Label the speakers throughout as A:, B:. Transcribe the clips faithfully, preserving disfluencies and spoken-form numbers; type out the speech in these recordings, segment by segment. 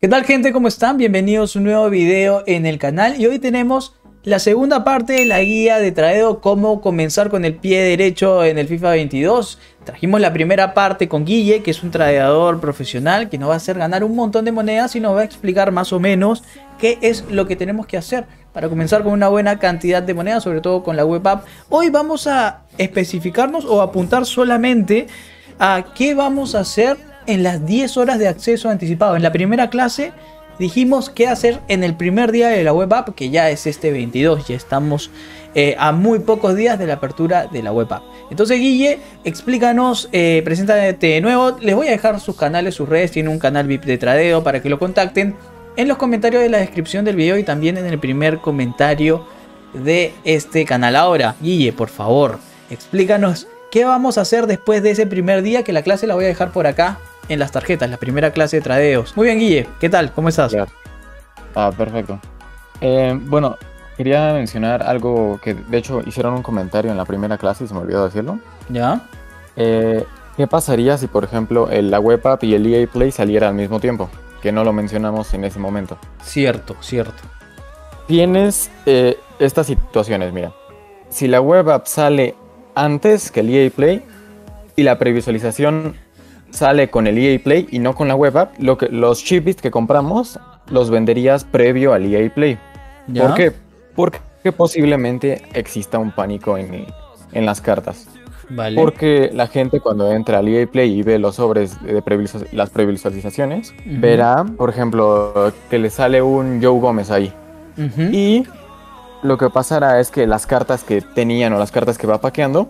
A: ¿Qué tal, gente? ¿Cómo están? Bienvenidos a un nuevo video en el canal y hoy tenemos la segunda parte de la guía de tradeo, cómo comenzar con el pie derecho en el FIFA veintidós. Trajimos la primera parte con Guille, que es un tradeador profesional que nos va a hacer ganar un montón de monedas y nos va a explicar más o menos qué es lo que tenemos que hacer para comenzar con una buena cantidad de monedas, sobre todo con la web app. Hoy vamos a especificarnos o apuntar solamente a qué vamos a hacer en las diez horas de acceso anticipado. En la primera clase dijimos qué hacer en el primer día de la web app, que ya es este veintidós, ya estamos eh, a muy pocos días de la apertura de la web app. Entonces, Guille, explícanos, eh, preséntate de nuevo. Les voy a dejar sus canales, sus redes. Tiene un canal V I P de tradeo para que lo contacten en los comentarios de la descripción del video y también en el primer comentario de este canal. Ahora, Guille, por favor, explícanos qué vamos a hacer después de ese primer día, que la clase la voy a dejar por acá en las tarjetas, la primera clase de tradeos. Muy bien, Guille, ¿qué tal? ¿Cómo estás?
B: Claro. Ah, perfecto. Eh, bueno, quería mencionar algo que de hecho hicieron un comentario en la primera clase y se me olvidó decirlo.
A: ¿Ya?
B: Eh, ¿Qué pasaría si, por ejemplo, el- la web app y el E A Play saliera al mismo tiempo? Que no lo mencionamos en ese momento.
A: Cierto, cierto.
B: Tienes eh, estas situaciones, mira. Si la web app sale antes que el E A Play y la previsualización sale con el E A Play y no con la web app, lo que, los chipbits que compramos los venderías previo al E A Play.
A: ¿Ya?
B: ¿Por qué? Porque posiblemente exista un pánico en, en las cartas.
A: Vale.
B: Porque la gente cuando entra al E A Play y ve los sobres de previsualiz- las previsualizaciones,
A: Ujú.
B: verá, por ejemplo, que le sale un Joe Gómez ahí.
A: Ujú.
B: Y lo que pasará es que las cartas que tenían o las cartas que va paqueando,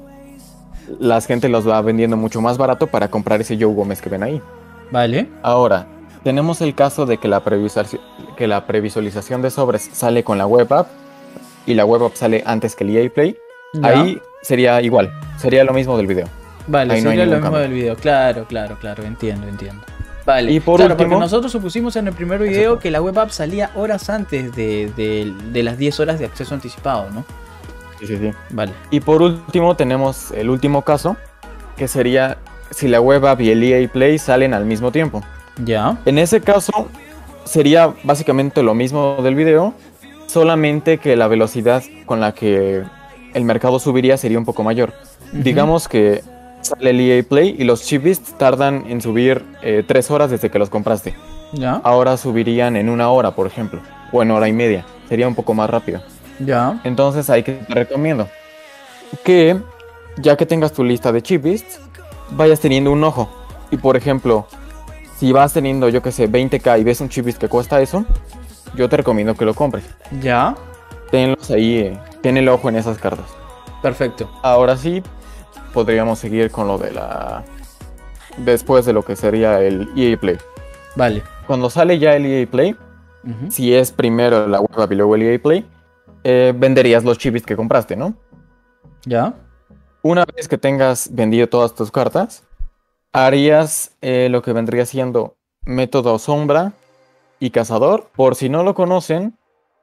B: la gente los va vendiendo mucho más barato para comprar ese Joe Gómez que ven ahí.
A: Vale.
B: Ahora, tenemos el caso de que la, previsualiz- que la previsualización de sobres sale con la web app y la web app sale antes que el E A Play.
A: ¿Ya?
B: Ahí sería igual, sería lo mismo del video.
A: Vale,
B: ahí no hay
A: sería lo
B: ningún
A: mismo
B: cambio.
A: del video. Claro, claro, claro, entiendo, entiendo. Vale,
B: Y por
A: claro,
B: último-
A: porque nosotros supusimos en el primer video
B: Exacto.
A: que la web app salía horas antes de, de- de las diez horas de acceso anticipado, ¿no?
B: Sí, sí, sí.
A: Vale.
B: Y por último tenemos el último caso, que sería si la web app y el E A Play salen al mismo tiempo.
A: ¿Ya?
B: En ese caso sería básicamente lo mismo del video, solamente que la velocidad con la que el mercado subiría sería un poco mayor.
A: Ujú.
B: Digamos que sale el E A Play y los chipbits tardan en subir eh, tres horas desde que los compraste.
A: ¿Ya?
B: Ahora subirían en una hora, por ejemplo, o en hora y media. Sería un poco más rápido.
A: ¿Ya?
B: Entonces ahí que te recomiendo que, ya que tengas tu lista de chipbits, vayas teniendo un ojo. Y por ejemplo, si vas teniendo, yo que sé, veinte K y ves un chipbit que cuesta eso, yo te recomiendo que lo compres.
A: ¿Ya?
B: Tenlos ahí, eh, ten el ojo en esas cartas.
A: Perfecto.
B: Ahora sí, podríamos seguir con lo de la... Después de lo que sería el E A Play.
A: Vale.
B: Cuando sale ya el E A Play,
A: Ujú.
B: si es primero la web app y luego el E A Play, eh, venderías los chipbits que compraste, ¿no?
A: ¿Ya?
B: Una vez que tengas vendido todas tus cartas, harías eh, lo que vendría siendo método sombra y cazador. Por si no lo conocen,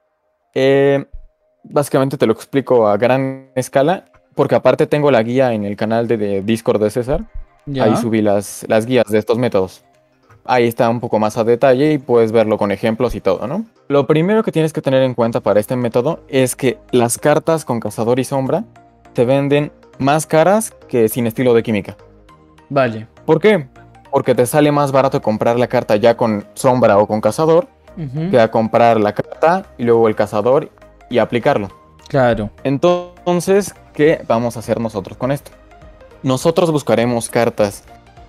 B: eh, básicamente te lo explico a gran escala, porque aparte tengo la guía en el canal de, de Discord de César.
A: ¿Ya?
B: Ahí subí las, las guías de estos métodos. Ahí está un poco más a detalle y puedes verlo con ejemplos y todo, ¿no? Lo primero que tienes que tener en cuenta para este método es que las cartas con cazador y sombra te venden más caras que sin estilo de química.
A: Vale.
B: ¿Por qué? Porque te sale más barato comprar la carta ya con sombra o con cazador
A: Ujú.
B: que a comprar la carta y luego el cazador y aplicarlo.
A: Claro.
B: Entonces, ¿qué vamos a hacer nosotros con esto? Nosotros buscaremos cartas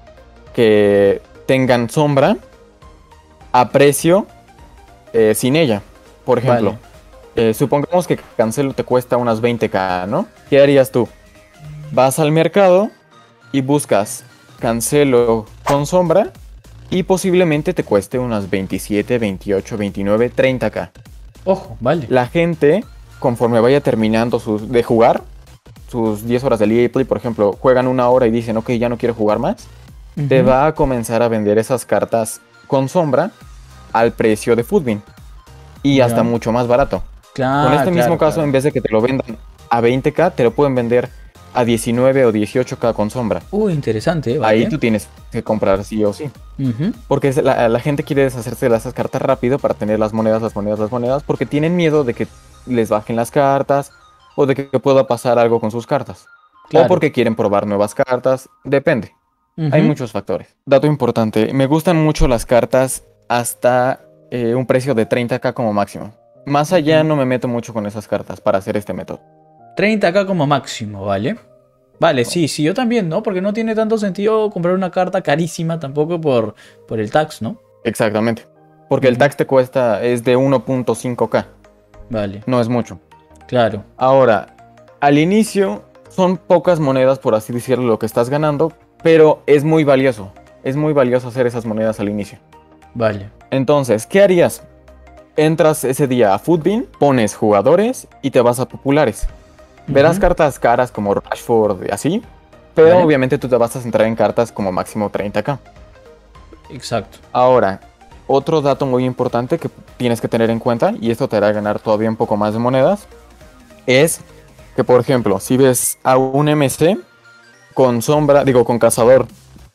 B: que tengan sombra a precio eh, sin ella. Por ejemplo,
A: Vale.
B: eh, supongamos que Cancelo te cuesta unas veinte K, ¿no? ¿Qué harías tú? Vas al mercado y buscas Cancelo con sombra y posiblemente te cueste unas veintisiete, veintiocho, veintinueve, treinta K.
A: Ojo, vale.
B: La gente, conforme vaya terminando sus, de jugar, sus diez horas del E A Play, por ejemplo, juegan una hora y dicen, ok, ya no quiero jugar más, te
A: Ujú.
B: va a comenzar a vender esas cartas con sombra al precio de Footbin y
A: Ya.
B: hasta mucho más barato.
A: Claro,
B: Con este mismo
A: claro,
B: caso,
A: claro.
B: en vez de que te lo vendan a veinte K, te lo pueden vender a diecinueve o dieciocho K con sombra.
A: Uh, interesante, ¿vale?
B: Ahí tú tienes que comprar sí o sí.
A: Uh-huh.
B: Porque es la, la gente quiere deshacerse de esas cartas rápido para tener las monedas, las monedas, las monedas, porque tienen miedo de que les bajen las cartas o de que pueda pasar algo con sus cartas.
A: Claro.
B: O porque quieren probar nuevas cartas, depende.
A: Uh-huh.
B: Hay muchos factores. Dato importante, me gustan mucho las cartas hasta eh, un precio de treinta K como máximo. Más allá no me meto mucho con esas cartas para hacer este método.
A: treinta K como máximo, ¿vale? Vale, sí, sí, yo también, ¿no? Porque no tiene tanto sentido comprar una carta carísima tampoco por, por el tax, ¿no?
B: Exactamente. Porque
A: Uh-huh.
B: el tax te cuesta, es de uno punto cinco K.
A: Vale.
B: No es mucho.
A: Claro.
B: Ahora, al inicio son pocas monedas, por así decirlo, lo que estás ganando, pero es muy valioso. Es muy valioso hacer esas monedas al inicio.
A: Vale.
B: Entonces, ¿qué harías? Entras ese día a Futbin, pones jugadores y te vas a populares. Verás
A: uh-huh.
B: cartas caras como Rashford y así, pero
A: vale.
B: obviamente tú te vas a centrar en cartas como máximo treinta K.
A: Exacto.
B: Ahora, otro dato muy importante que tienes que tener en cuenta, y esto te hará ganar todavía un poco más de monedas, es que, por ejemplo, si ves a un M C con sombra, digo, con cazador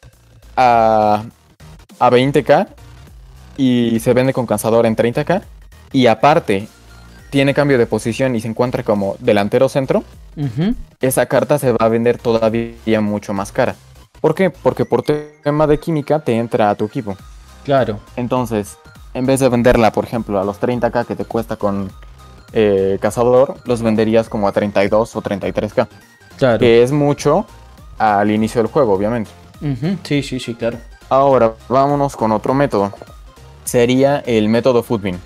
B: a, a veinte K y se vende con cazador en treinta K, y aparte tiene cambio de posición y se encuentra como delantero centro,
A: uh-huh.
B: esa carta se va a vender todavía mucho más cara. ¿Por qué? Porque por tema de química te entra a tu equipo.
A: Claro.
B: Entonces, en vez de venderla, por ejemplo, a los treinta K que te cuesta con eh, cazador, los venderías como a treinta y dos o treinta y tres K.
A: Claro.
B: Que es mucho al inicio del juego, obviamente.
A: Uh-huh. Sí, sí, sí, claro.
B: Ahora, vámonos con otro método. Sería el método Futbin.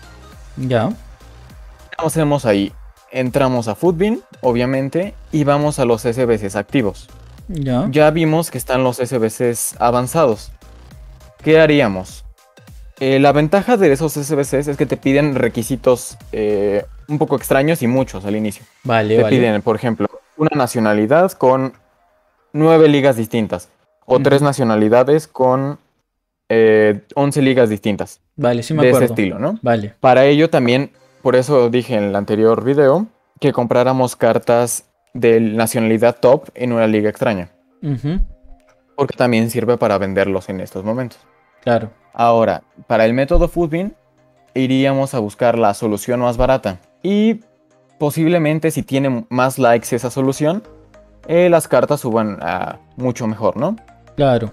A: Ya.
B: ¿Qué hacemos ahí? Entramos a Futbin, obviamente, y vamos a los S B Cs activos.
A: Ya.
B: Ya vimos que están los S B Cs avanzados. ¿Qué haríamos? Eh, la ventaja de esos S B Cs es que te piden requisitos eh, un poco extraños y muchos al inicio.
A: Vale,
B: te
A: vale.
B: piden, por ejemplo, una nacionalidad con nueve ligas distintas. O
A: Uh-huh.
B: tres nacionalidades con eh, once ligas distintas.
A: Vale, sí me
B: de
A: acuerdo.
B: ese estilo, ¿no?
A: Vale.
B: Para ello también, por eso dije en el anterior video, que compráramos cartas de nacionalidad top en una liga extraña.
A: Uh-huh.
B: Porque también sirve para venderlos en estos momentos.
A: Claro.
B: Ahora, para el método Futbin, iríamos a buscar la solución más barata. Y posiblemente si tiene más likes esa solución, eh, las cartas suban a mucho mejor, ¿no?
A: Claro.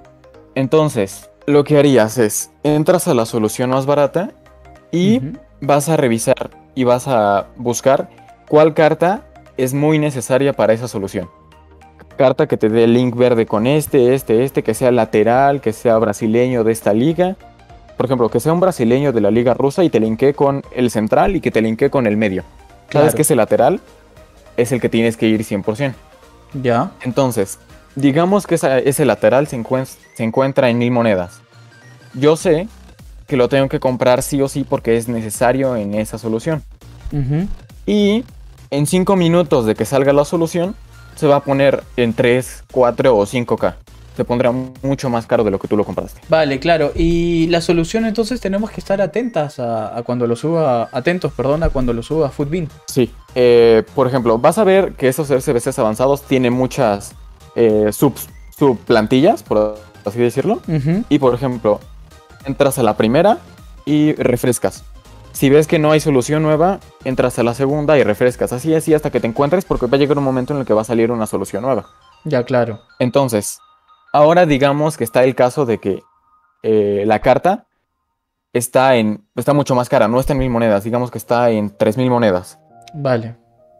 B: Entonces, lo que harías es, entras a la solución más barata y
A: uh-huh.
B: vas a revisar y vas a buscar cuál carta es muy necesaria para esa solución. Carta que te dé el link verde con este, este, este, que sea lateral, que sea brasileño de esta liga. Por ejemplo, que sea un brasileño de la liga rusa y te linkee con el central y que te linkee con el medio.
A: Claro.
B: ¿Sabes que ese lateral es el que tienes que ir cien por ciento?
A: Ya.
B: Entonces, digamos que esa, ese lateral se, encuent se encuentra en mil monedas. Yo sé que lo tengo que comprar sí o sí porque es necesario en esa solución.
A: Uh-huh.
B: Y en cinco minutos de que salga la solución, se va a poner en tres, cuatro o cinco K. Se pondrá mucho más caro de lo que tú lo compraste.
A: Vale, claro. Y la solución entonces tenemos que estar atentas a, a cuando lo suba, atentos, perdón, a cuando lo suba Futbin.
B: Sí. Eh, por ejemplo, vas a ver que esos S B Cs avanzados tienen muchas eh, sub, subplantillas, por así decirlo.
A: Uh-huh.
B: Y por ejemplo, entras a la primera y refrescas. Si ves que no hay solución nueva, entras a la segunda y refrescas. Así, así hasta que te encuentres, porque va a llegar un momento en el que va a salir una solución nueva.
A: Ya, claro.
B: Entonces, ahora digamos que está el caso de que eh, la carta está en está mucho más cara, no está en mil monedas, digamos que está en tres mil monedas.
A: Vale.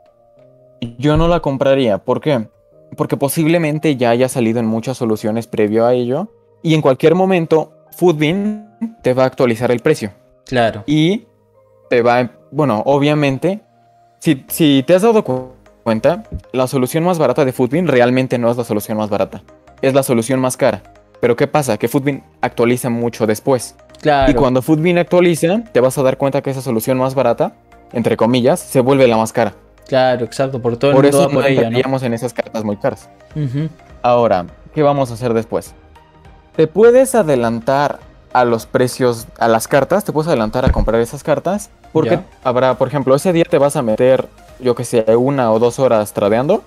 B: Yo no la compraría, ¿por qué? Porque posiblemente ya haya salido en muchas soluciones previo a ello, y en cualquier momento Futbin te va a actualizar el precio.
A: Claro.
B: Y te va, bueno, obviamente, si, si te has dado cu cuenta, la solución más barata de Futbin realmente no es la solución más barata, es la solución más cara. Pero ¿qué pasa? Que Futbin actualiza mucho después.
A: Claro.
B: Y cuando Futbin actualiza, te vas a dar cuenta que esa solución más barata, entre comillas, se vuelve la más cara.
A: Claro, exacto, por todo el
B: Por
A: mundo
B: eso
A: va
B: no
A: por ella, ¿no?
B: entraríamos en esas cartas muy caras.
A: Uh-huh.
B: Ahora, ¿qué vamos a hacer después? Te puedes adelantar a los precios, a las cartas, te puedes adelantar a comprar esas cartas, porque
A: Ya.
B: habrá, por ejemplo, ese día te vas a meter, yo que sé, una o dos horas tradeando,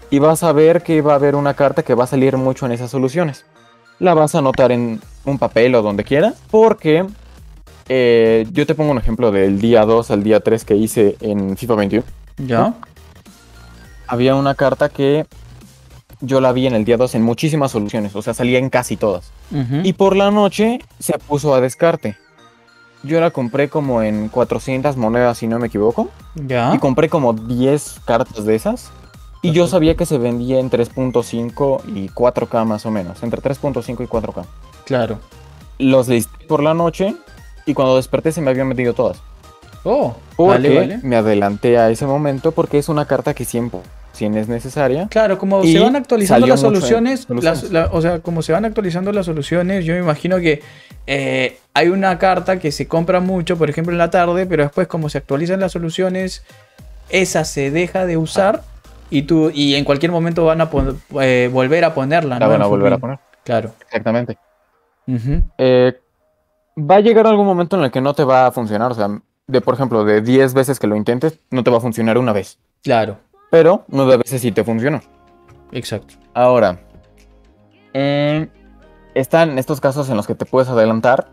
B: y vas a ver que va a haber una carta que va a salir mucho en esas soluciones. La vas a anotar en un papel o donde quieras, porque eh, yo te pongo un ejemplo del día dos al día tres que hice en FIFA veintiuno.
A: Ya.
B: Había una carta que yo la vi en el día dos en muchísimas soluciones, o sea, salía en casi todas.
A: Uh-huh.
B: Y por la noche se puso a descarte. Yo la compré como en cuatrocientas monedas, si no me equivoco.
A: Ya.
B: Y compré como diez cartas de esas. Y yo sabía que se vendía en tres punto cinco y cuatro K más o menos. Entre tres punto cinco y cuatro K.
A: Claro.
B: Los listé por la noche y cuando desperté se me habían vendido todas.
A: Oh,
B: Porque
A: vale, vale.
B: me adelanté a ese momento porque es una carta que siempre, si es necesaria.
A: Claro, como
B: Y
A: se van actualizando
B: salió
A: las
B: mucho en
A: soluciones,
B: soluciones.
A: las- la- o sea, como se van actualizando las soluciones, yo me imagino que eh, hay una carta que se compra mucho, por ejemplo, en la tarde, pero después como se actualizan las soluciones, esa se deja de usar y tú y en cualquier momento van a pon- eh, volver a ponerla,
B: La
A: ¿no?
B: van
A: En
B: a volver a
A: Footbin.
B: poner.
A: Claro.
B: Exactamente.
A: Ujú.
B: Eh, va a llegar algún momento en el que no te va a funcionar. O sea, de por ejemplo, de diez veces que lo intentes, no te va a funcionar una vez.
A: Claro,
B: Pero nueve veces sí te funcionó.
A: exacto.
B: Ahora, eh, están estos casos en los que te puedes adelantar.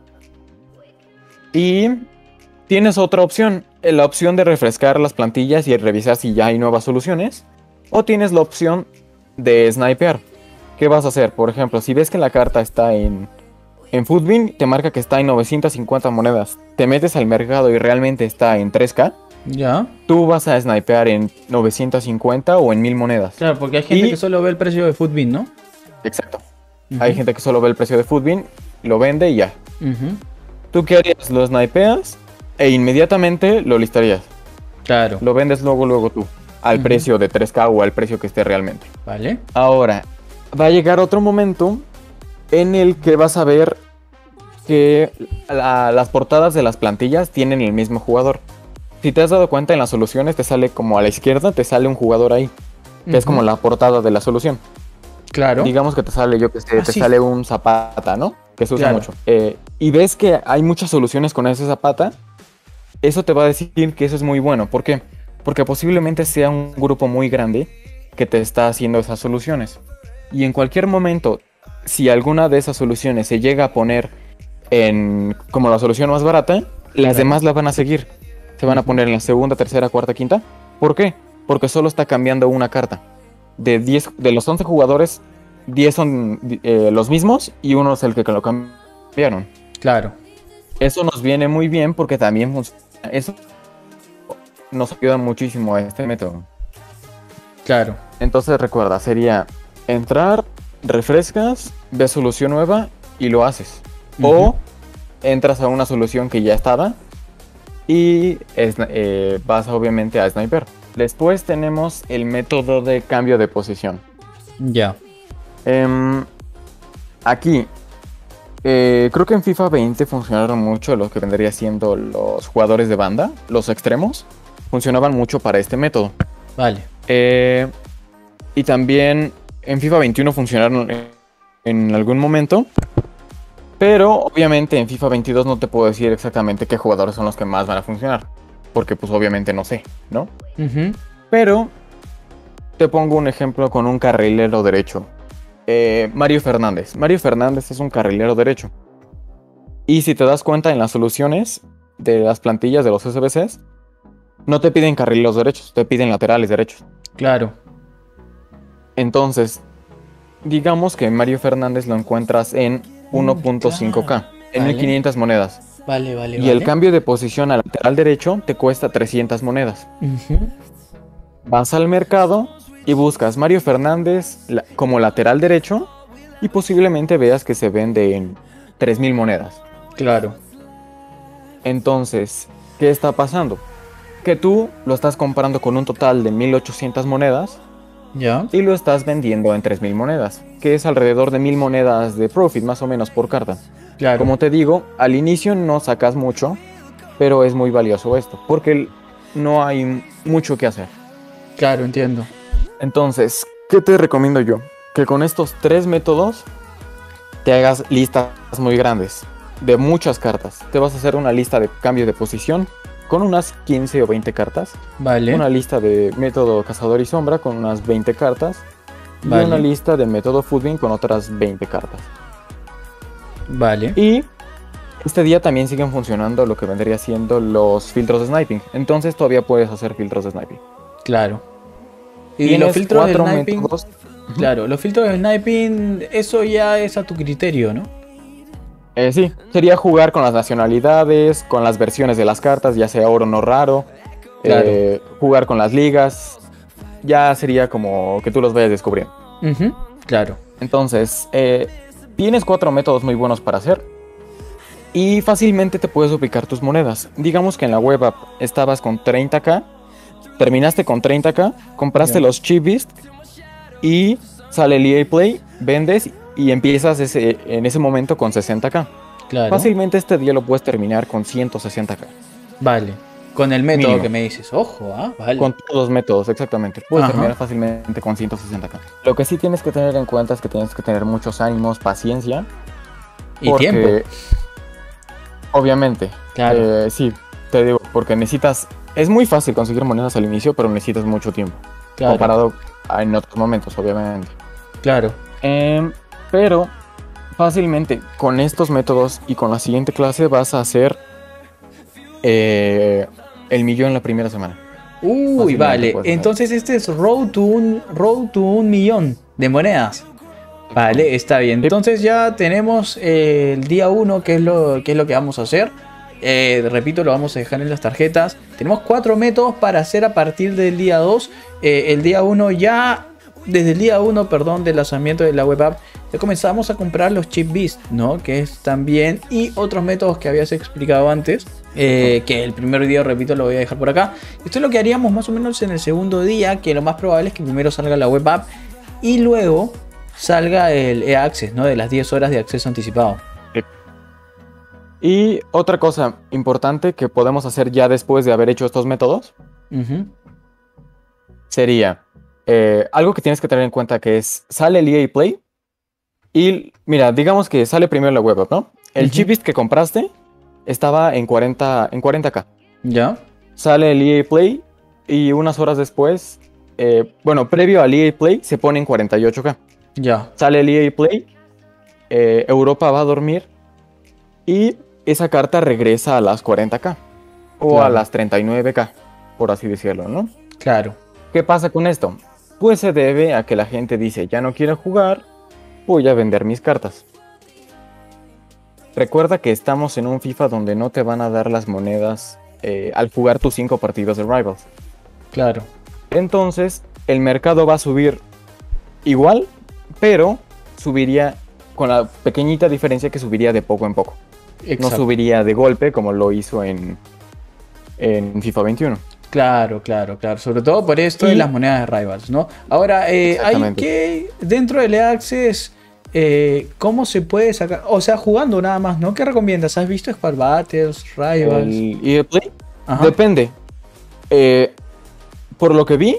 B: Y tienes otra opción. eh, La opción de refrescar las plantillas y revisar si ya hay nuevas soluciones. O tienes la opción de snipear. ¿Qué vas a hacer? Por ejemplo, si ves que la carta está en, en Footbin, te marca que está en novecientas cincuenta monedas. Te metes al mercado y realmente está en tres K.
A: Ya.
B: Tú vas a snipear en novecientas cincuenta o en mil monedas.
A: Claro, porque hay gente
B: Y-
A: que solo ve el precio de Footbin, ¿no?
B: Exacto.
A: Ujú.
B: Hay gente que solo ve el precio de Footbin, lo vende y ya.
A: Ujú.
B: ¿Tú qué harías? Lo snipeas e inmediatamente lo listarías.
A: Claro.
B: Lo vendes luego, luego tú. Al
A: Ujú.
B: precio de tres K o al precio que esté realmente.
A: Vale.
B: Ahora, va a llegar otro momento en el que vas a ver que la- las portadas de las plantillas tienen el mismo jugador. Si te has dado cuenta, en las soluciones te sale como a la izquierda, te sale un jugador ahí, que es
A: Ujú.
B: como la portada de la solución.
A: Claro.
B: Digamos que te sale, yo que sé,
A: Ah,
B: te
A: sí.
B: sale un Zapata, ¿no? Que se usa
A: Claro.
B: mucho. Eh, y ves que hay muchas soluciones con ese Zapata, eso te va a decir que eso es muy bueno. ¿Por qué? Porque posiblemente sea un grupo muy grande que te está haciendo esas soluciones. Y en cualquier momento, si alguna de esas soluciones se llega a poner en como la solución más barata, las
A: Claro.
B: demás la van a seguir. Se van a
A: Ujú.
B: poner en la segunda, tercera, cuarta, quinta. ¿Por qué? Porque solo está cambiando una carta. De diez, de los once jugadores, diez son eh, los mismos y uno es el que lo cambiaron.
A: Claro.
B: Eso nos viene muy bien porque también funciona. Eso nos ayuda muchísimo a este método.
A: Claro.
B: Entonces recuerda, sería entrar, refrescas, ves solución nueva y lo haces.
A: Ujú.
B: O entras a una solución que ya estaba y es- eh, vas obviamente a sniper. Después tenemos el método de cambio de posición.
A: Ya.
B: Em, aquí, eh, creo que en FIFA veinte funcionaron mucho lo que vendría siendo los jugadores de banda, los extremos, funcionaban mucho para este método.
A: Vale.
B: Eh, y también en FIFA veintiuno funcionaron en, en algún momento, pero obviamente en FIFA veintidós no te puedo decir exactamente qué jugadores son los que más van a funcionar, porque pues obviamente no sé, ¿no?
A: Ujú.
B: Pero te pongo un ejemplo con un carrilero derecho. Eh, Mario Fernández. Mario Fernández es un carrilero derecho. Y si te das cuenta en las soluciones de las plantillas de los S B Cs, no te piden carrileros derechos, te piden laterales derechos.
A: Claro.
B: Entonces, digamos que Mario Fernández lo encuentras en uno punto cinco K, en
A: Vale.
B: mil quinientas monedas.
A: Vale, vale,
B: Y
A: vale.
B: el cambio de posición al lateral derecho te cuesta trescientas monedas.
A: Ujú.
B: Vas al mercado y buscas Mario Fernández la- como lateral derecho y posiblemente veas que se vende en tres mil monedas.
A: Claro.
B: Entonces, ¿qué está pasando? Que tú lo estás comprando con un total de mil ochocientas monedas
A: Ya.
B: y lo estás vendiendo en tres mil monedas, que es alrededor de mil monedas de profit más o menos por carta.
A: Claro.
B: Como te digo, al inicio no sacas mucho, pero es muy valioso esto, porque no hay mucho que hacer.
A: Claro, entiendo.
B: Entonces, ¿qué te recomiendo yo? Que con estos tres métodos te hagas listas muy grandes de muchas cartas. Te vas a hacer una lista de cambio de posición con unas quince o veinte cartas.
A: Vale.
B: Una lista de método cazador y sombra con unas veinte cartas.
A: Vale.
B: Y una lista de método Footbin con otras veinte cartas.
A: Vale.
B: Y este día también siguen funcionando lo que vendría siendo los filtros de sniping. Entonces todavía puedes hacer filtros de sniping.
A: Claro. Y
B: Tienes
A: los filtros de
B: cuatro
A: sniping.
B: métodos.
A: Claro, los filtros de sniping, eso ya es a tu criterio, ¿no?
B: Eh, sí, sería jugar con las nacionalidades, con las versiones de las cartas, ya sea oro no raro.
A: Claro.
B: Eh, jugar con las ligas. Ya sería como que tú los vayas descubriendo.
A: Uh-huh. Claro.
B: Entonces, eh, tienes cuatro métodos muy buenos para hacer. Y fácilmente te puedes ubicar tus monedas. Digamos que en la web app estabas con treinta k. Terminaste con treinta k. Compraste
A: Ya.
B: los Chip Beast. Y sale el E A Play. Vendes y empiezas ese, en ese momento con sesenta k.
A: Claro.
B: Fácilmente este día lo puedes terminar con ciento sesenta k.
A: Vale. Con el método
B: Mínimo.
A: que me dices. Ojo, ¿ah? Vale.
B: Con todos los métodos, exactamente. Puedes
A: Ajá.
B: terminar fácilmente con ciento sesenta k. Lo que sí tienes que tener en cuenta es que tienes que tener muchos ánimos, paciencia.
A: Y
B: porque,
A: tiempo.
B: Obviamente.
A: Claro.
B: Eh, sí, te digo, porque necesitas... Es muy fácil conseguir monedas al inicio, pero necesitas mucho tiempo.
A: Claro.
B: Comparado a en otros momentos, obviamente.
A: Claro.
B: Eh, pero fácilmente con estos métodos y con la siguiente clase vas a hacer eh, el millón la primera semana.
A: Uy,
B: Fácilmente
A: vale.
B: puedes hacer.
A: Entonces este es Road to un Road to un millón de monedas. Vale, está bien.
B: Sí.
A: Entonces ya tenemos eh, el día uno, que es lo que es lo que vamos a hacer. Eh, repito, lo vamos a dejar en las tarjetas. Tenemos cuatro métodos para hacer a partir del día dos. Eh, el día uno ya, desde el día uno, perdón, del lanzamiento de la web app, ya comenzamos a comprar los Chip Beast, ¿no? Que es también, y otros métodos que habías explicado antes. Eh, que el primer video, repito, lo voy a dejar por acá. Esto es lo que haríamos más o menos en el segundo día, que lo más probable es que primero salga la web app y luego salga el e-access, ¿no? De las diez horas de acceso anticipado.
B: Y otra cosa importante que podemos hacer ya después de haber hecho estos métodos
A: Uh-huh.
B: sería eh, algo que tienes que tener en cuenta, que es, sale el E A Play y mira, digamos que sale primero la web app, ¿no? El
A: Ujú.
B: Chip Beast que compraste estaba en cuarenta, en cuarenta k.
A: ¿Ya?
B: Sale el E A Play y unas horas después, eh, bueno, previo al E A Play se pone en cuarenta y ocho k.
A: Ya.
B: Sale el E A Play, eh, Europa va a dormir y esa carta regresa a las cuarenta k o
A: Claro.
B: a las treinta y nueve k, por así decirlo, ¿no?
A: Claro.
B: ¿Qué pasa con esto? Pues se debe a que la gente dice, ya no quiero jugar, voy a vender mis cartas. Recuerda que estamos en un FIFA donde no te van a dar las monedas eh, al jugar tus cinco partidos de Rivals.
A: Claro.
B: Entonces, el mercado va a subir igual, pero subiría con la pequeñita diferencia que subiría de poco en poco.
A: Exacto.
B: No subiría de golpe como lo hizo en, en FIFA veintiuno.
A: Claro, claro, claro. Sobre todo por esto de
B: Y-
A: las monedas de Rivals, ¿no? Ahora, eh, hay
B: Exactamente.
A: que, dentro del E-Access, eh, ¿cómo se puede sacar? O sea, jugando nada más, ¿no? ¿Qué recomiendas? ¿Has visto Squad Battles, Rivals?
B: El E A Play
A: Ajá.
B: depende. Eh, por lo que vi,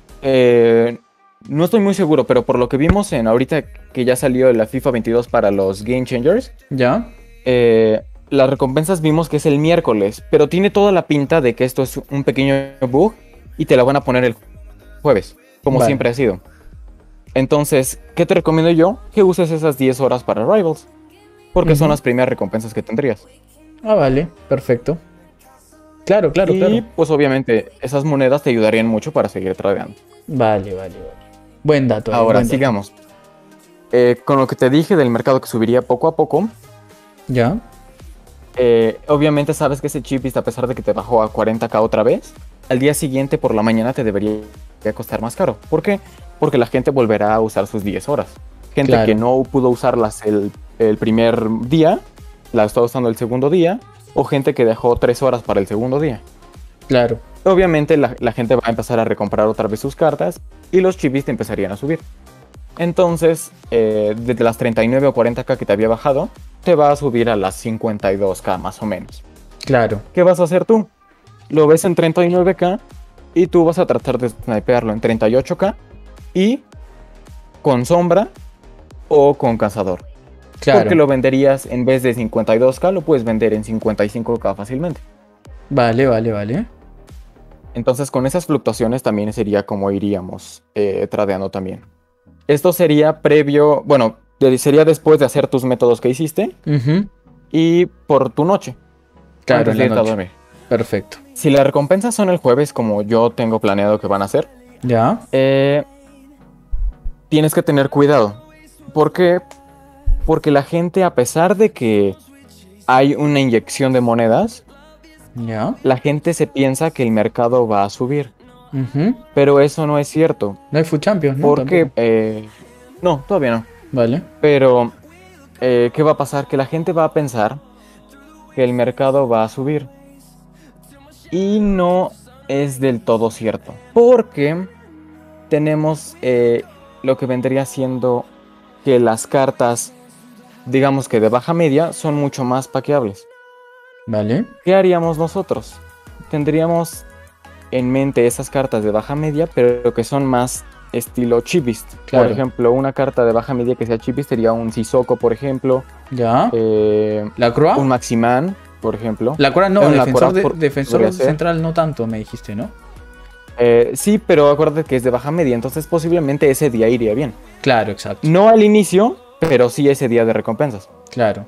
B: eh, no estoy muy seguro, pero por lo que vimos en ahorita que ya salió la FIFA veintidós para los Game Changers,
A: ¿Ya?
B: eh, las recompensas vimos que es el miércoles, pero tiene toda la pinta de que esto es un pequeño bug y te la van a poner el jueves, como
A: Vale.
B: siempre ha sido. Entonces, ¿qué te recomiendo yo? Que uses esas diez horas para Rivals, porque son
A: Ujú.
B: las primeras recompensas que tendrías.
A: Ah, vale. Perfecto. Claro, claro,
B: y
A: claro.
B: pues obviamente esas monedas te ayudarían mucho para seguir tradeando.
A: Vale, vale, vale. Buen dato. eh,
B: Ahora,
A: buen dato.
B: sigamos. Eh, con lo que te dije del mercado que subiría poco a poco,
A: ¿Ya?
B: eh, obviamente sabes que ese chip, a pesar de que te bajó a cuarenta k otra vez, al día siguiente por la mañana te debería costar más caro. ¿Por qué? Porque la gente volverá a usar sus diez horas. Gente
A: Claro.
B: que no pudo usarlas el, el primer día, la está usando el segundo día, o gente que dejó tres horas para el segundo día.
A: Claro.
B: Obviamente la, la gente va a empezar a recomprar otra vez sus cartas y los chipis te empezarían a subir. Entonces, eh, desde las treinta y nueve o cuarenta k que te había bajado, te va a subir a las cincuenta y dos k más o menos.
A: Claro.
B: ¿Qué vas a hacer tú? Lo ves en treinta y nueve k y tú vas a tratar de snipearlo en treinta y ocho k y con sombra o con cazador.
A: Claro.
B: Porque lo venderías en vez de cincuenta y dos k, lo puedes vender en cincuenta y cinco k fácilmente.
A: Vale, vale, vale.
B: Entonces con esas fluctuaciones también sería como iríamos eh, tradeando también. Esto sería previo, bueno, de- sería después de hacer tus métodos que hiciste
A: Ujú.
B: y por tu noche.
A: Claro,
B: Antes
A: en
B: de
A: la
B: irte a
A: noche.
B: dormir.
A: Perfecto.
B: Si las recompensas son el jueves, como yo tengo planeado que van a ser,
A: Ya.
B: eh, tienes que tener cuidado. ¿Por qué? Porque la gente, a pesar de que hay una inyección de monedas,
A: Ya.
B: la gente se piensa que el mercado va a subir.
A: Ujú.
B: Pero eso no es cierto.
A: No hay Food Champions, ¿no?
B: Porque,
A: Tampoco.
B: eh, no, todavía no.
A: Vale.
B: Pero, eh, ¿qué va a pasar? Que la gente va a pensar que el mercado va a subir. Y no es del todo cierto. Porque tenemos eh, lo que vendría siendo que las cartas, digamos que de baja media, son mucho más paqueables.
A: Vale.
B: ¿Qué haríamos nosotros? Tendríamos en mente esas cartas de baja media, pero que son más estilo chipist.
A: Claro.
B: Por ejemplo, una carta de baja media que sea chipist sería un Sissoko, por ejemplo.
A: Ya.
B: eh,
A: ¿La Croix?
B: un Maximan, por ejemplo.
A: La Croix no,
B: Eh, un
A: defensor,
B: Lacroix
A: de-
B: por-
A: defensor
B: podría ser.
A: central no tanto, me dijiste, ¿no?
B: Eh, sí, pero acuérdate que es de baja media, entonces posiblemente ese día iría bien.
A: Claro, exacto.
B: No al inicio, pero sí ese día de recompensas.
A: Claro.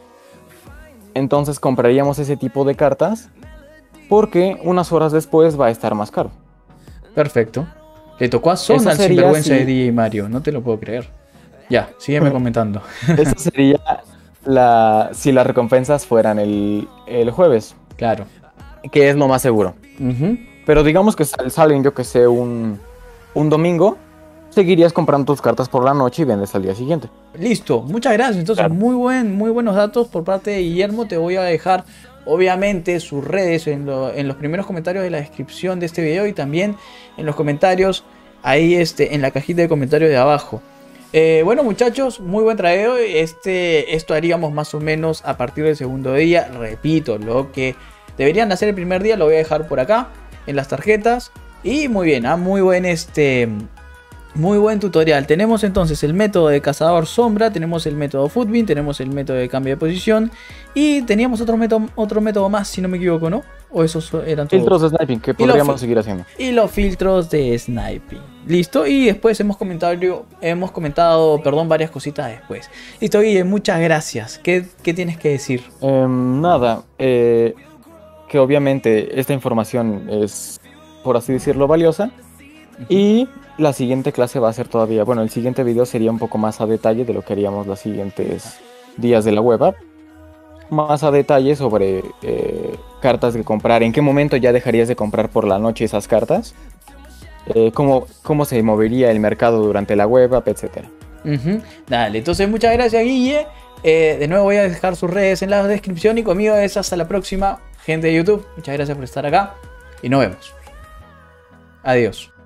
B: Entonces compraríamos ese tipo de cartas porque unas horas después va a estar más caro.
A: Perfecto. Le tocó a Zona
B: Eso
A: al
B: sería
A: sinvergüenza
B: si-
A: de D J Mario. No te lo puedo creer. Ya, sígueme comentando.
B: Eso sería la, si las recompensas fueran el, el jueves,
A: Claro.
B: que es lo más seguro.
A: Ujú.
B: Pero digamos que sal- salen, yo que sé, un, un domingo, seguirías comprando tus cartas por la noche y vendes al día siguiente.
A: Listo, muchas gracias. Entonces,
B: Claro.
A: muy buen, muy buenos datos por parte de Guillermo. Te voy a dejar, obviamente, sus redes en, lo- en los primeros comentarios de la descripción de este video y también en los comentarios, ahí este, en la cajita de comentarios de abajo. Eh, bueno, muchachos, muy buen tradeo. Este, esto haríamos más o menos a partir del segundo día. Repito, lo que deberían hacer el primer día lo voy a dejar por acá en las tarjetas. Y muy bien, ah, muy buen este. Muy buen tutorial. Tenemos entonces el método de cazador sombra, tenemos el método footbin, tenemos el método de cambio de posición y teníamos otro método, otro método más, si no me equivoco, ¿no? O esos eran todos.
B: Filtros de sniping que
A: Y los
B: podríamos
A: fil-
B: seguir haciendo.
A: Y los filtros de sniping. Listo. Y después hemos comentado, hemos comentado, perdón, varias cositas después. Listo, Guille, muchas gracias. ¿Qué, qué tienes que decir?
B: Em, nada, eh, que obviamente esta información es, por así decirlo, valiosa. Y la siguiente clase va a ser todavía, bueno, el siguiente video sería un poco más a detalle de lo que haríamos los siguientes días de la web app. Más a detalle sobre eh, cartas que comprar, en qué momento ya dejarías de comprar por la noche esas cartas, eh, cómo, cómo se movería el mercado durante la web app, etcétera.
A: Ujú. Dale, entonces muchas gracias, Guille. Eh, de nuevo voy a dejar sus redes en la descripción y conmigo es hasta la próxima, gente de YouTube. Muchas gracias por estar acá y nos vemos. Adiós.